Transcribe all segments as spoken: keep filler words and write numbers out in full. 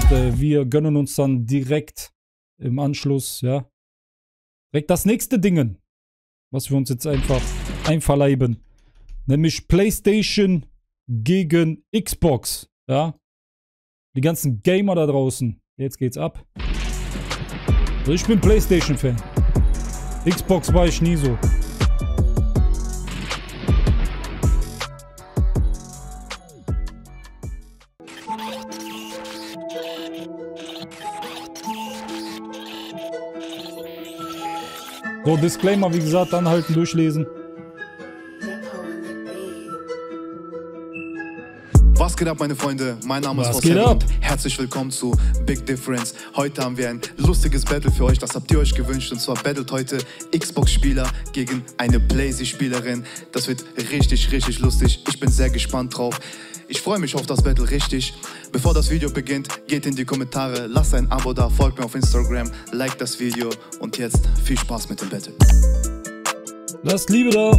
äh, wir gönnen uns dann direkt im Anschluss, ja, direkt das nächste Dingen, was wir uns jetzt einfach einverleiben. Nämlich PlayStation gegen Xbox, ja. Die ganzen Gamer da draußen. Jetzt geht's ab. Also ich bin PlayStation-Fan. Xbox war ich nie so. So, Disclaimer, wie gesagt, anhalten, durchlesen. Was geht ab, meine Freunde? Mein Name ist Was geht ab? Herzlich willkommen zu Big Difference. Heute haben wir ein lustiges Battle für euch. Das habt ihr euch gewünscht. Und zwar battlet heute Xbox-Spieler gegen eine PlayStation-Spielerin. Das wird richtig, richtig lustig. Ich bin sehr gespannt drauf. Ich freue mich auf das Battle richtig. Bevor das Video beginnt, geht in die Kommentare, lasst ein Abo da, folgt mir auf Instagram, like das Video und jetzt viel Spaß mit dem Battle. Lasst Liebe da.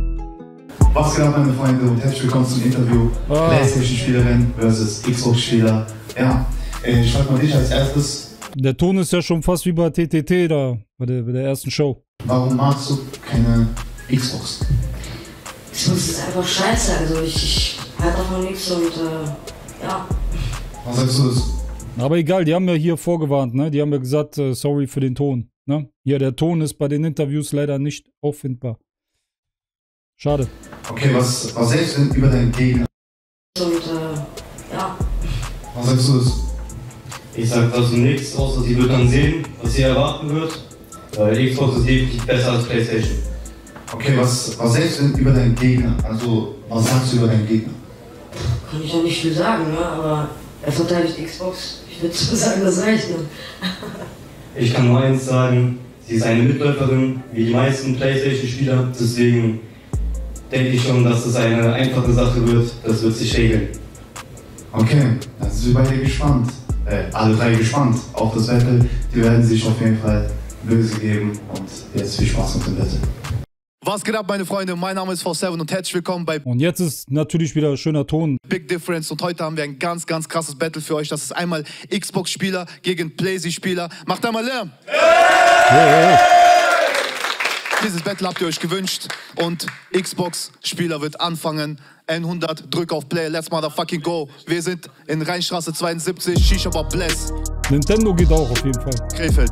Was geht ab, meine Freunde, und herzlich willkommen zum Interview. Ah. PlayStation-Spielerin versus Xbox-Spieler. Ja, ich frage mal dich als erstes. Der Ton ist ja schon fast wie bei T T T da, bei der, bei der ersten Show. Warum magst du keine Xbox? Ich muss es einfach scheiße, also ich, ich halte davon nichts und äh, ja. Was sagst du das? Aber egal, die haben ja hier vorgewarnt, ne? Die haben ja gesagt, äh, sorry für den Ton, ne? Ja, der Ton ist bei den Interviews leider nicht auffindbar. Schade. Okay, was, was sagst du denn über deinen Gegner? Und äh, ja. Was sagst du das? Ich sag dazu nichts, außer sie wird dann sehen, was sie erwarten wird. Weil Xbox ist definitiv besser als PlayStation. Okay, was, was sagst du denn über deinen Gegner? Also, was sagst du über deinen Gegner? Kann ich ja nicht viel sagen, ne? Aber er verteidigt Xbox. Ich würde so sagen, das reicht, ne? Ich kann nur eins sagen, sie ist eine Mitläuferin, wie die meisten PlayStation-Spieler. Deswegen denke ich schon, dass es eine einfache Sache wird. Das wird sich regeln. Okay, dann sind wir beide gespannt. Äh, alle drei gespannt auf das Battle. Die werden sich auf jeden Fall böse geben. Und jetzt viel Spaß mit dem Battle. Was geht ab, meine Freunde? Mein Name ist V sieben und herzlich willkommen bei Und jetzt ist natürlich wieder schöner Ton. Big Difference und heute haben wir ein ganz, ganz krasses Battle für euch. Das ist einmal Xbox-Spieler gegen PlayStation-Spieler. Macht einmal Lärm! Hey, hey. Dieses Battle habt ihr euch gewünscht und Xbox-Spieler wird anfangen. N hundert, drück auf Play, let's motherfucking go. Wir sind in Rheinstraße zweiundsiebzig, Shisha Bar Bless. Nintendo geht auch auf jeden Fall. Krefeld.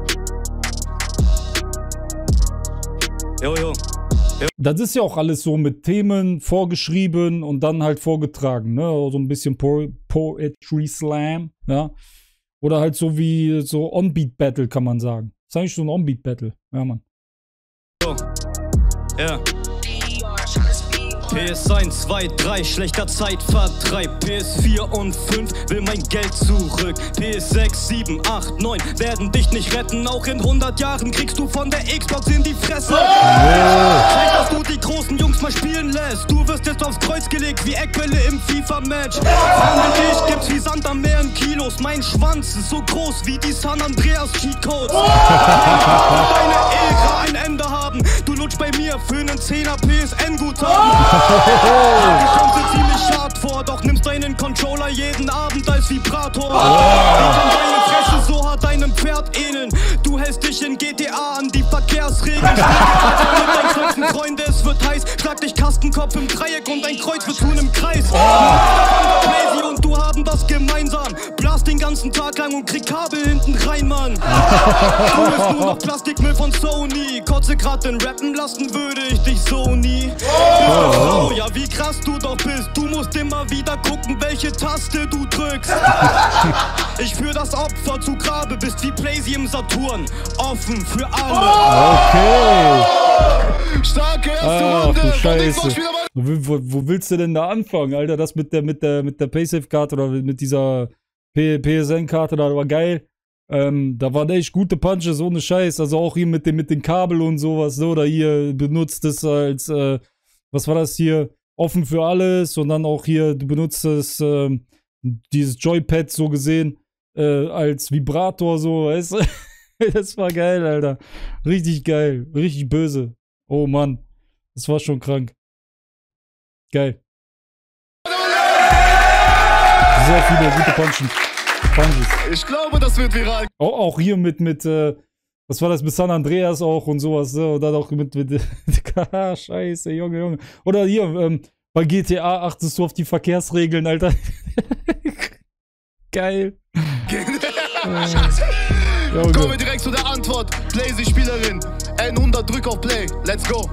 Jo, jo. Das ist ja auch alles so mit Themen vorgeschrieben und dann halt vorgetragen, ne? So ein bisschen po Poetry Slam, ja? Oder halt so wie so On-Beat-Battle, kann man sagen. Das ist eigentlich so ein On-Beat-Battle, ja, Mann. Ja. P S eins, zwei, drei, schlechter Zeitvertreib. P S vier und fünf will mein Geld zurück. P S sechs, sieben, acht, neun werden dich nicht retten. Auch in hundert Jahren kriegst du von der Xbox in die Fresse. Zeig, dass du die großen Jungs mal spielen lässt. Du wirst jetzt aufs Kreuz gelegt wie Eckbälle im FIFA-Match. Frauen wie dich gibt's wie Sand am Meer in Kilos. Mein Schwanz ist so groß wie die San Andreas Cheatcodes. Deine Ära ein Ende haben. Du lutsch bei mir für einen Zehner P S N-Guthaben. Ich kommst dir ziemlich hart vor, doch nimmst deinen Controller jeden Abend als Vibrator. Wie kann deine Fresse so hart deinem Pferd ähneln? Du hältst dich in G T A an die Verkehrsregeln. Mit deinen zwölften Freunde, es wird heiß. Schlag dich Kastenkopf im Dreieck und dein Kreuz wird tun im Kreis. Lazy und du haben das gemeinsam. Blast den ganzen Tag lang und krieg Kabel hinten rein, Mann. Du bist nur noch Plastikmüll von Sony. Kotze grad den rappen lassen, würde ich dich so nie. Oh, ja, wie krass du doch bist. Du musst immer wieder gucken, welche Taste du drückst. Ich führ das Opfer zu Grabe, bist wie Playsy im Saturn. Offen für alle. Okay. Starke erste Ach Runde. du Scheiße. Wo, wo, wo willst du denn da anfangen, Alter? Das mit der, mit der, mit der Paysafe-Karte oder mit dieser P S N-Karte da war geil. Ähm, da waren echt gute Punches, ohne Scheiß. Also auch hier mit dem, mit den Kabel und sowas, so. Oder hier benutzt es als, äh, was war das hier? Offen für alles. Und dann auch hier, du benutzt es, äh, dieses Joypad so gesehen, äh, als Vibrator, so, weißt du? Das war geil, Alter. Richtig geil. Richtig böse. Oh Mann. Das war schon krank. Geil. Sehr viele gute Punchen. Punches. Ich glaube, das wird viral. Auch, auch hier mit, mit, äh, was war das, mit San Andreas auch und sowas, ne? Und dann auch mit, mit, scheiße, Junge, Junge. Oder hier, ähm, bei G T A achtest du auf die Verkehrsregeln, Alter. Geil. äh, Kommen wir direkt zu der Antwort. Blazy-Spielerin. N hundert, drück auf Play. Let's go.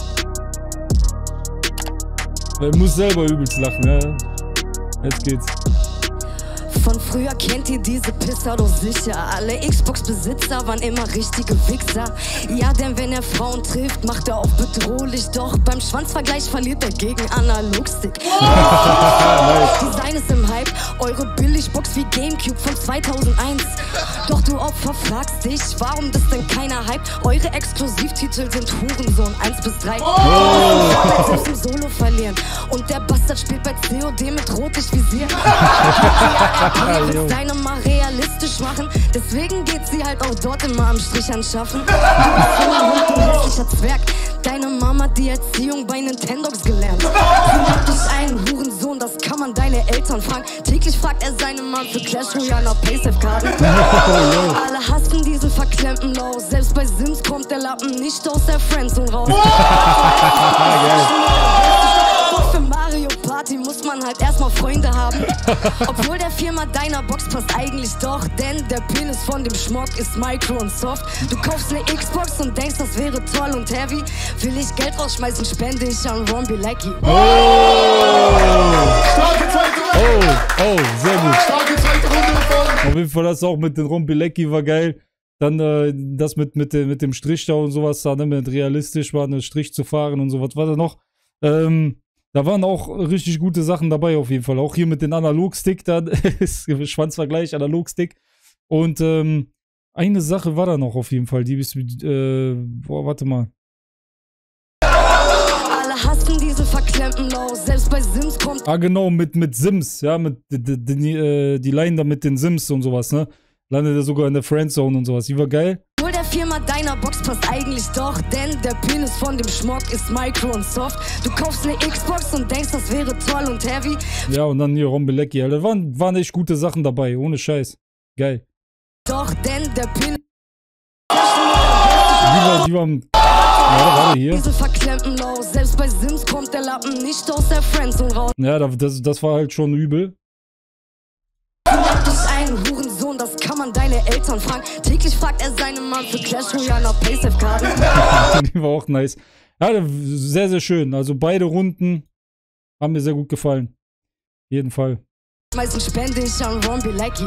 Ich muss selber übelst lachen, ja. Jetzt geht's. Von früher kennt ihr diese Pisser doch sicher. Alle Xbox-Besitzer waren immer richtige Wichser. Ja, denn wenn er Frauen trifft, macht er auch bedrohlich. Doch beim Schwanzvergleich verliert er gegen Analogstick. Design ist im Hype, eure Billigbox wie Gamecube von zweitausendeins. Doch du Opfer fragst dich, warum das denn keiner hypt? Eure Exklusivtitel sind Hurensohn eins bis drei. Oh. Selbst im Solo verlieren. Und der Bastard spielt bei C O D mit Rotlichtvisier. Willst deine mal realistisch machen, deswegen geht sie halt auch dort immer am Strich anschaffen. Du bist ein hässlicher Zwerg, deine Mama hat die Erziehung bei Nintendogs gelernt. Sie hat dich einen Hurensohn, das kann man deine Eltern fragen. Täglich fragt er seine Mom für Clash Royale nach Paysafe-Karten. Alle hassen diesen verklemmten Low, selbst bei Sims kommt der Lappen nicht aus der Friendzone raus. Doch für Mario Party muss man halt erstmal Freunde haben. Obwohl der Firma deiner Box passt eigentlich doch, denn der Penis von dem Schmock ist micro und soft. Du kaufst eine Xbox und denkst, das wäre toll und heavy. Will ich Geld rausschmeißen, spende ich an Rombi Lecky. Oh. oh, oh, sehr gut. Starke zweite Runde davon. Auf jeden Fall das auch mit den Rombi Lecky war geil. Dann äh, das mit, mit, mit dem Strich da und sowas, da damit realistisch war, einen Strich zu fahren und sowas. Was war da noch? Ähm, Da waren auch richtig gute Sachen dabei auf jeden Fall. Auch hier mit dem Analogstick, da ist Schwanzvergleich, Analogstick. Und ähm, eine Sache war da noch auf jeden Fall. Die ist, äh, boah, warte mal. Alle hassen diese verklemmten Low, selbst bei Sims kommt... Ah genau, mit, mit Sims, ja, mit die, die, die, äh, die Line da mit den Sims und sowas, ne? Landet er sogar in der Friendzone und sowas. Die war geil. Obwohl der Firma deiner Box passt eigentlich doch, denn der Penis von dem Schmock ist micro und soft. Du kaufst eine Xbox und denkst, das wäre toll und heavy. Ja, und dann hier Rombi Lecky, Alter. Da waren, waren echt gute Sachen dabei, ohne Scheiß. Geil. Doch, denn der Penis... Die war, die waren... Ja, warte, hier. Diese verklemmten Low, selbst bei Sims kommt der Lappen nicht aus der Friendzone raus. Ja, das, das war halt schon übel. Du bist ein Hurensohn, das kann man deine Eltern fragen. Täglich fragt er seine Mom für Clash Royale nach Paysafe-Karten. Die war auch nice. Ja, sehr, sehr schön. Also beide Runden haben mir sehr gut gefallen. Jeden Fall. Meistens spende ich an Rombi Lecky.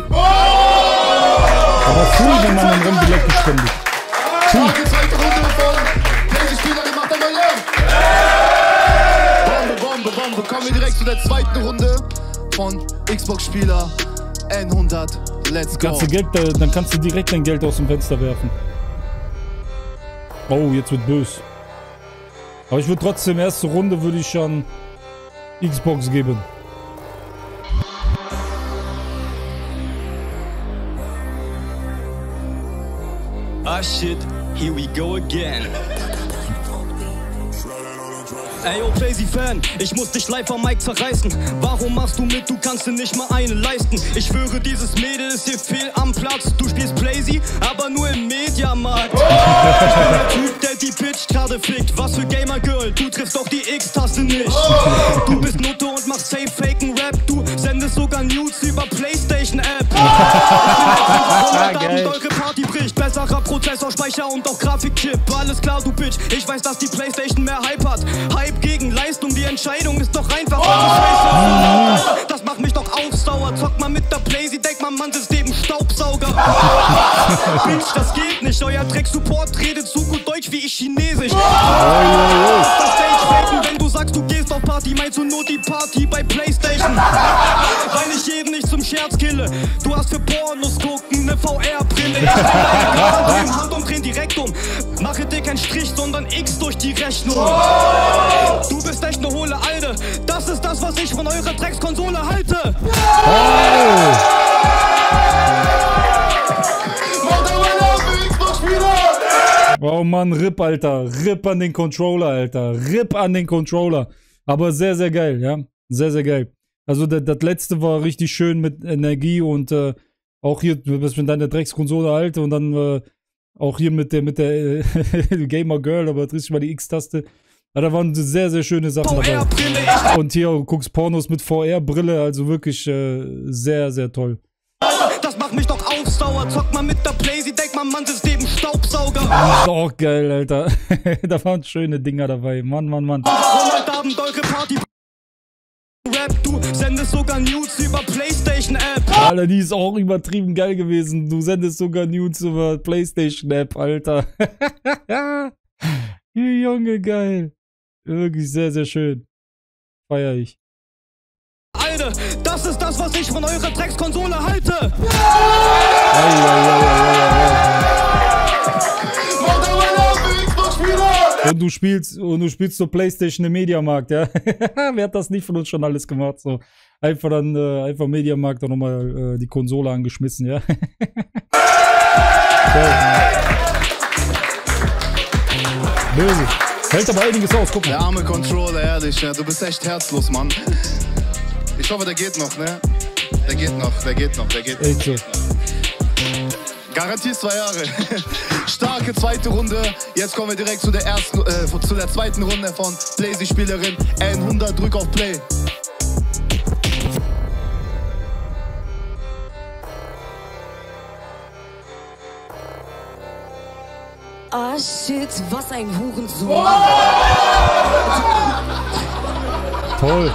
Aber cool, wenn man an Rombi Lecky spendet. Starke zweite Runde davon. Welche Spielerin macht einmal Lärm? Bombe, Bombe, Bombe. Kommen wir direkt zu der zweiten Runde von Xbox-Spieler N hundert. Let's go. Kannst du Geld, dann kannst du direkt dein Geld aus dem Fenster werfen. Oh, jetzt wird böse. Aber ich würde trotzdem, erste Runde würde ich an Xbox geben. Ah shit, here we go again. Ey, yo, Blazy-Fan, ich muss dich live am Mic zerreißen. Warum machst du mit, du kannst dir nicht mal eine leisten. Ich schwöre, dieses Mädel ist hier fehl am Platz. Du spielst Blazy, aber nur im Mediamarkt. Ich bin der Typ, der die Bitch gerade fickt. Was für Gamer-Girl, du triffst doch die X-Taste nicht. Du bist Nutte und machst safe faken Rap. Du sendest sogar News über Playstation-App. Geil. Eure Party bricht, besserer Prozessor, Speicher und auch Grafikchip. Alles klar, du Bitch, ich weiß, dass die Playstation mehr Hype hat. Hype gegen Leistung, die Entscheidung ist doch einfach. Oh! Das macht mich doch aufsauer. Zockt mal mit der Blazy, denkt man, man ist eben Staubsauger. Bitch, das geht nicht. Euer Dreck-Support redet so gut Deutsch wie ich Chinesisch. Oh, das Stage-Faken, wenn du sagst, du gehst auf Party, meinst du nur die Party bei Playstation. Weil ich jeden nicht zum Scherz kille. Du hast für Pornos gucken ne V R-Brille. Ich bin im Handumdrehen direkt um. Mache dir keinen Strich, sondern X durch die Rechnung. Du bist echt ne hohle Alte. Das ist das, was ich von eurer Dreckskonsole halte. Oh! Oh Mann, R I P, Alter. R I P an den Controller, Alter. R I P an den Controller. Aber sehr, sehr geil, ja. Sehr, sehr geil. Also das, das letzte war richtig schön mit Energie und äh, auch hier, du bist mit deiner Dreckskonsole alt und dann äh, auch hier mit der mit der äh, Gamer Girl, aber drehst du mal die X-Taste. Ja, da waren sehr, sehr schöne Sachen dabei. Und hier du guckst Pornos mit V R-Brille, also wirklich äh, sehr, sehr toll. Das macht mich doch aufsauer. Zock mal mit der Playsee, denk mal, Mann, ist eben Staubsauger. Das ist auch geil, Alter. Da waren schöne Dinger dabei. Mann, Mann, Mann. Heute Abend eure Party. Rap, du sendest sogar News über PlayStation-App. Alter, die ist auch übertrieben geil gewesen. Du sendest sogar News über PlayStation-App, Alter. Junge, geil. Wirklich sehr, sehr schön. Feier ich. Alter, das ist das, was ich von eurer Dreckskonsole halte. Ei, ei, ei, ei, ei. Und du spielst, und du spielst so PlayStation im Mediamarkt, ja? Wer hat das nicht von uns schon alles gemacht? So einfach dann, äh, einfach Mediamarkt dann nochmal äh, die Konsole angeschmissen, ja? Böse. Hält aber einiges aus, guck mal. Der arme Controller, ehrlich, ja, du bist echt herzlos, Mann. Ich hoffe, der geht noch, ne? Der geht noch, der geht noch, der geht noch. Echt so. Garantie zwei Jahre. Starke zweite Runde. Jetzt kommen wir direkt zu der ersten, äh, zu der zweiten Runde von Playsee-Spielerin N hundert. Drück auf Play. Ah shit, was ein Hurensohn. Toll.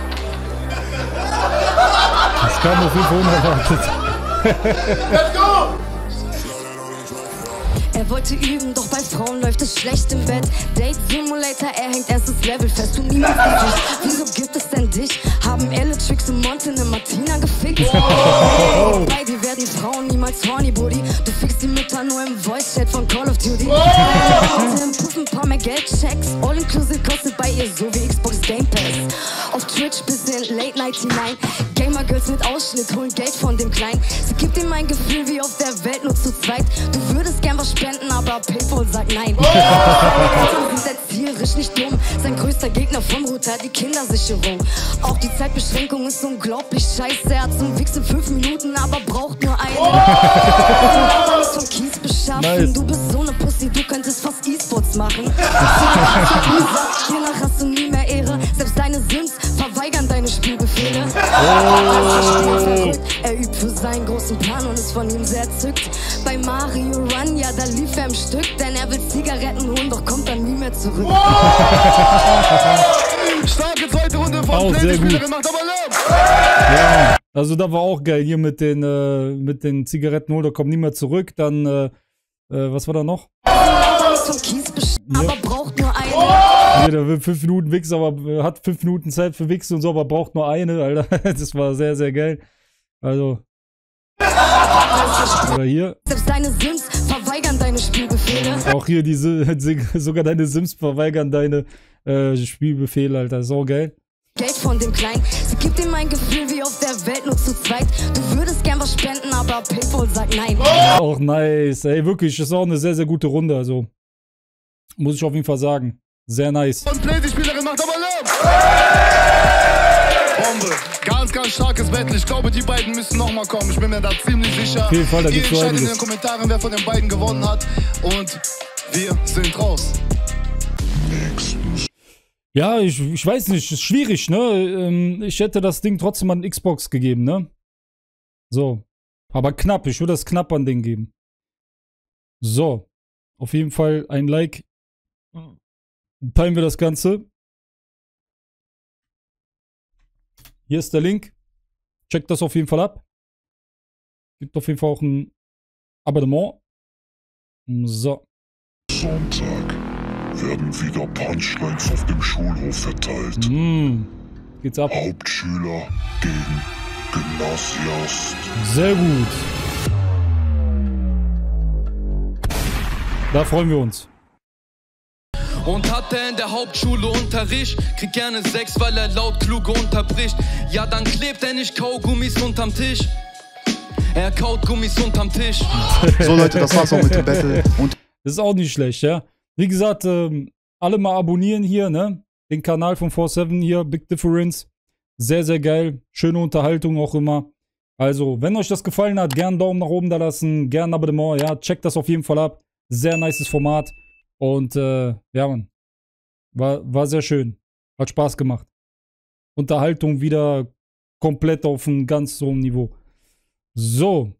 Das kam auf jeden Fall unerwartet. Let's go! Er wollte üben, doch bei Frauen läuft es schlecht im Bett. Date Simulator, er hängt erst das Level fest und niemand Gesicht. Wieso gibt es denn dich? Haben Elle, Tricks und Monte ne Martina gefickt? Hey, bei dir werden Frauen niemals horny, Buddy. Du fickst die Mütter nur im Voice-Chat von Call of Duty. Heute im Puff ein paar mehr Geldchecks. All-inclusive kostet bei ihr so wie Xbox Game Pass. Auf Twitch bis in Late Night hinein. Gamer Girls mit Ausschnitt holen Geld von dem Kleinen. Sie gibt ihm ein Gefühl wie auf der Welt nur zu zweit. Du würdest gern was spenden, aber PayPal sagt nein. Eltern sind erzieherisch nicht dumm. Sein größter Gegner vom Router, die Kindersicherung. Auch die Zeitbeschränkung ist unglaublich scheiße. Er hat zum Wichsen fünf Minuten, aber braucht nur eine. Du vom Kies beschaffen. Nice. Du bist so eine Pussy, du könntest fast E-Sports machen. Hiernach hast du nie mehr Ehre. Selbst deine Sims verweigern deine Spielbefehle. Oh. Er übt für seinen großen Plan und ist von ihm sehr entzückt. Bei Mario Run, ja, da lief er im Stück, denn er will Zigaretten holen, doch kommt dann nie mehr zurück. Starke zweite Runde von Auch sehr gut. Playsee-Spielerin, macht aber Lärm! Ja, also da war auch geil hier mit den, äh, mit den Zigarettenholder, kommt nie mehr zurück. Dann, äh, äh, was war da noch? Zum Kies besch- aber braucht nur eine. Jeder will fünf Minuten wichsen, aber hat fünf Minuten Zeit für Wichsen und so, aber braucht nur eine, Alter. Das war sehr, sehr geil. Also. Oder hier. Selbst deine Sims verweigern deine Spielbefehle. Auch hier diese, sogar deine Sims verweigern deine äh, Spielbefehle, Alter. Ist auch geil. Geld von dem Kleinen. Sie gibt ihm ein Gefühl wie auf der Welt nur zu zweit. Du würdest gern was spenden, aber PayPal sagt nein. Auch nice. Ey, wirklich, ist auch eine sehr, sehr gute Runde. Also, muss ich auf jeden Fall sagen. Sehr nice. Und Playsee-Spielerin macht aber Lärm! Bombe. Ganz, ganz starkes Battle. Ich glaube, die beiden müssen nochmal kommen. Ich bin mir da ziemlich sicher. Auf jeden Fall, da Ihr gibt's so entscheidet in einiges. den Kommentaren, wer von den beiden gewonnen hat. Und wir sind raus. Ja, ich, ich weiß nicht, ist schwierig, ne? Ähm, Ich hätte das Ding trotzdem an Xbox gegeben, ne? So. Aber knapp, ich würde das knapp an Ding geben. So. Auf jeden Fall ein Like. Teilen wir das Ganze. Hier ist der Link. Checkt das auf jeden Fall ab. Gibt auf jeden Fall auch ein Abonnement. So. Sonntag werden wieder Punchlines auf dem Schulhof verteilt. Mm. Geht's ab. Hauptschüler gegen Gymnasiast. Sehr gut. Da freuen wir uns. Und hat er in der Hauptschule Unterricht, kriegt gerne Sex, weil er laut kluge unterbricht. Ja, dann klebt er nicht Kaugummis unterm Tisch. Er kaut Gummis unterm Tisch. So Leute, das war's auch mit dem Battle. Und Das ist auch nicht schlecht, ja. Wie gesagt, ähm, alle mal abonnieren hier, ne? Den Kanal von vier sieben hier, Big Difference. Sehr, sehr geil. Schöne Unterhaltung auch immer. Also, wenn euch das gefallen hat, gerne einen Daumen nach oben da lassen, gerne ein Abonnement. Ja, checkt das auf jeden Fall ab. Sehr nices Format. Und äh, ja, Mann. War, war sehr schön. Hat Spaß gemacht. Unterhaltung wieder komplett auf einem ganz hohen Niveau. So.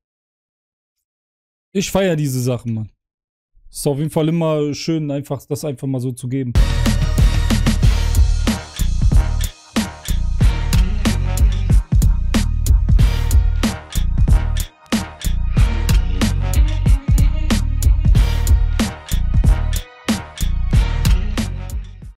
Ich feiere diese Sachen, Mann. Ist auf jeden Fall immer schön, einfach das einfach mal so zu geben.